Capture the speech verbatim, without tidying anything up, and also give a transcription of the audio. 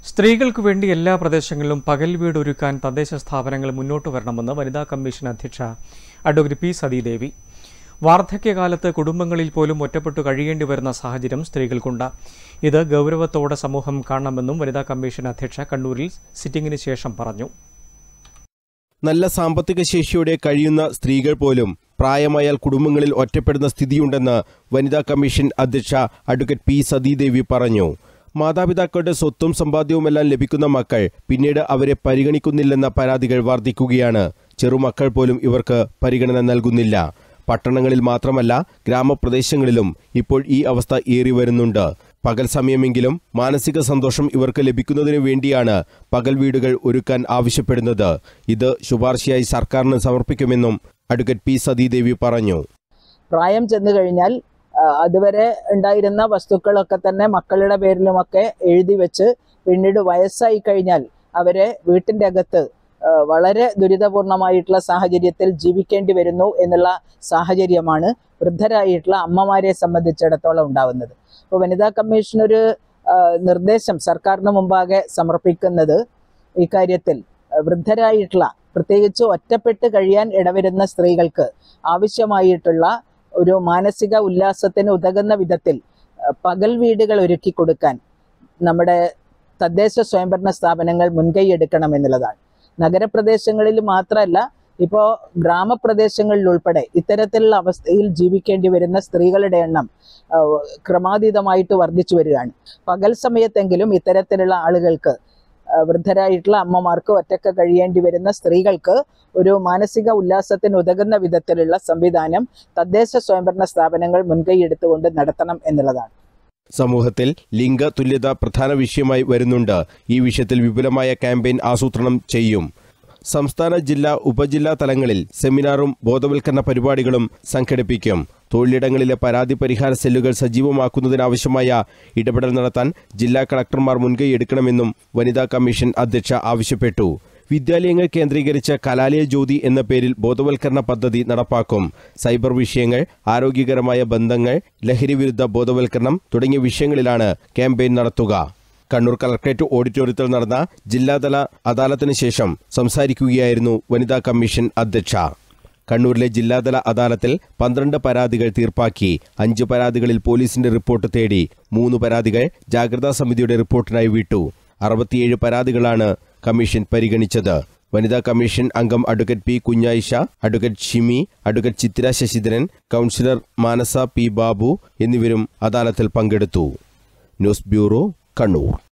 സ്ത്രീകൾക്ക് വേണ്ടി എല്ലാ പ്രദേശങ്ങളിലും പകൽ വീട് ഒരുക്കാൻ തദ്ദേശ സ്ഥാപനങ്ങൾ മുന്നോട്ട് വരണമെന്ന് വനിതാ കമ്മീഷൻ അധ്യക്ഷ അഡ്വക്കേറ്റ് പി സതീദേവി. വാർദ്ധക്യകാലത്ത് കുടുംബങ്ങളിൽ പോലും ഒറ്റപ്പെട്ടു കഴിയേണ്ടി വരുന്ന സാഹചര്യം സ്ത്രീകൾക്കുണ്ട്. ഇത് ഗൗരവത്തോടെ സമൂഹം കാണണമെന്നും വനിതാ കമ്മീഷൻ അധ്യക്ഷ കണ്ണൂരിൽ സിറ്റിംഗിന് ശേഷം പറഞ്ഞു. നല്ല സാമ്പത്തിക ശേഷിയോടെ കഴിയുന്ന സ്ത്രീകൾ പോലും പ്രായമായാൽ കുടുംബങ്ങളിൽ ഒറ്റപ്പെടുന്ന സ്ഥിതിയുണ്ടെന്ന് വനിതാ കമ്മീഷൻ അധ്യക്ഷ അഡ്വക്കേറ്റ് പി സതീദേവി പറഞ്ഞു. മാതാപിതാക്കളുടെ സ്വത്തും സമ്പാദ്യവുമെല്ലാം ലഭിക്കുന്ന മക്കൾ പിന്നീട് അവരെ പരിഗണിക്കുന്നില്ലെന്ന പരാതികൾ വർദ്ധിക്കുകയാണ്. ചെറുമക്കൾ പോലും ഇവർക്ക് പരിഗണന നൽകുന്നില്ല. പട്ടണങ്ങളിൽ മാത്രമല്ല ഗ്രാമപ്രദേശങ്ങളിലും ഇപ്പോൾ ഈ അവസ്ഥ ഏറി വരുന്നുണ്ട്. പകൽ സമയമെങ്കിലും മാനസിക സന്തോഷം ഇവർക്ക് ലഭിക്കുന്നതിനു വേണ്ടിയാണ് പകൽ വീടുകൾ ഒരുക്കാൻ ആവശ്യപ്പെടുന്നത്. ഇത് ശുപാർശയായി സർക്കാരിന് സമർപ്പിക്കുമെന്നും അഡ്വക്കേറ്റ് പി സതീദേവി പറഞ്ഞു. പ്രായം ചെന്നു കഴിഞ്ഞാൽ അതുവരെ ഉണ്ടായിരുന്ന വസ്തുക്കളൊക്കെ തന്നെ മക്കളുടെ പേരിലുമൊക്കെ എഴുതി വെച്ച് പിന്നീട് വയസ്സായി കഴിഞ്ഞാൽ അവരെ വീട്ടിൻ്റെ അകത്ത് വളരെ ദുരിതപൂർണമായിട്ടുള്ള സാഹചര്യത്തിൽ ജീവിക്കേണ്ടി വരുന്നു എന്നുള്ള സാഹചര്യമാണ് വൃദ്ധരായിട്ടുള്ള അമ്മമാരെ സംബന്ധിച്ചിടത്തോളം ഉണ്ടാവുന്നത്. അപ്പോൾ വനിതാ കമ്മീഷൻ ഒരു നിർദ്ദേശം സർക്കാരിന് മുമ്പാകെ സമർപ്പിക്കുന്നത് ഇക്കാര്യത്തിൽ വൃദ്ധരായിട്ടുള്ള പ്രത്യേകിച്ച് ഒറ്റപ്പെട്ട് കഴിയാൻ ഇടവരുന്ന സ്ത്രീകൾക്ക് ആവശ്യമായിട്ടുള്ള ഒരു മാനസിക ഉല്ലാസത്തിന് ഉതകുന്ന വിധത്തിൽ പകൽ വീടുകൾ ഒരുക്കി കൊടുക്കാൻ നമ്മുടെ തദ്ദേശ സ്വയംഭരണ സ്ഥാപനങ്ങൾ മുൻകൈ എടുക്കണമെന്നുള്ളതാണ്. നഗരപ്രദേശങ്ങളിൽ മാത്രമല്ല, ഇപ്പോൾ ഗ്രാമപ്രദേശങ്ങളിൽ ഉൾപ്പെടെ ഇത്തരത്തിലുള്ള അവസ്ഥയിൽ ജീവിക്കേണ്ടി വരുന്ന സ്ത്രീകളുടെ എണ്ണം ക്രമാതീതമായിട്ട് വർദ്ധിച്ചു വരികയാണ്. പകൽ സമയത്തെങ്കിലും ഇത്തരത്തിലുള്ള ആളുകൾക്ക്, വൃദ്ധരായിട്ടുള്ള അമ്മമാർക്ക്, ഒറ്റക്ക് കഴിയേണ്ടി വരുന്ന സ്ത്രീകൾക്ക് ഒരു മാനസിക ഉല്ലാസത്തിന് ഉതകുന്ന വിധത്തിലുള്ള സംവിധാനം തദ്ദേശ സ്വയംഭരണ സ്ഥാപനങ്ങൾ മുൻകൈ എടുത്തുകൊണ്ട് നടത്തണം എന്നുള്ളതാണ്. സമൂഹത്തിൽ ലിംഗ തുല്യത പ്രധാന വിഷയമായി വരുന്നുണ്ട്. ഈ വിഷയത്തിൽ വിപുലമായ ക്യാമ്പയിൻ ആസൂത്രണം ചെയ്യും. സംസ്ഥാന, ജില്ലാ, ഉപജില്ലാ തലങ്ങളിൽ സെമിനാറും ബോധവൽക്കരണ പരിപാടികളും സംഘടിപ്പിക്കും. തൊഴിലിടങ്ങളിലെ പരാതി പരിഹാര സെല്ലുകൾ സജീവമാക്കുന്നതിനാവശ്യമായ ഇടപെടൽ നടത്താൻ ജില്ലാ കളക്ടർമാർ മുൻകൈ എടുക്കണമെന്നും വനിതാ കമ്മീഷൻ അധ്യക്ഷ ആവശ്യപ്പെട്ടു. വിദ്യാലയങ്ങൾ കേന്ദ്രീകരിച്ച് കലാലയ ജ്യോതി എന്ന പേരിൽ ബോധവൽക്കരണ പദ്ധതി നടപ്പാക്കും. സൈബർ വിഷയങ്ങൾ, ആരോഗ്യകരമായ ബന്ധങ്ങൾ, ലഹരിവിരുദ്ധ ബോധവൽക്കരണം തുടങ്ങിയ വിഷയങ്ങളിലാണ് ക്യാമ്പയിൻ നടത്തുക. കണ്ണൂർ കളക്ടറേറ്റ് ഓഡിറ്റോറിയത്തിൽ നടന്ന ജില്ലാതല അദാലത്തിന് ശേഷം സംസാരിക്കുകയായിരുന്നു വനിതാ കമ്മീഷൻ അധ്യക്ഷ. കണ്ണൂരിലെ ജില്ലാതല അദാലത്തിൽ പന്ത്രണ്ട് പരാതികൾ തീർപ്പാക്കി. അഞ്ച് പരാതികളിൽ പോലീസിന്റെ റിപ്പോർട്ട് തേടി. മൂന്ന് പരാതികൾ ജാഗ്രതാ സമിതിയുടെ റിപ്പോർട്ടിനായി വിട്ടു. അറുപത്തിയേഴ് പരാതികളാണ് കമ്മീഷൻ പരിഗണിച്ചത്. വനിതാ കമ്മീഷൻ അംഗം advocate P Kunhayisha, advocate Shimi, advocate Chithra Sasidharan, councillor Manasa P Babu എന്നിവരും അദാലത്തിൽ പങ്കെടുത്തു. News bureau, Kannur.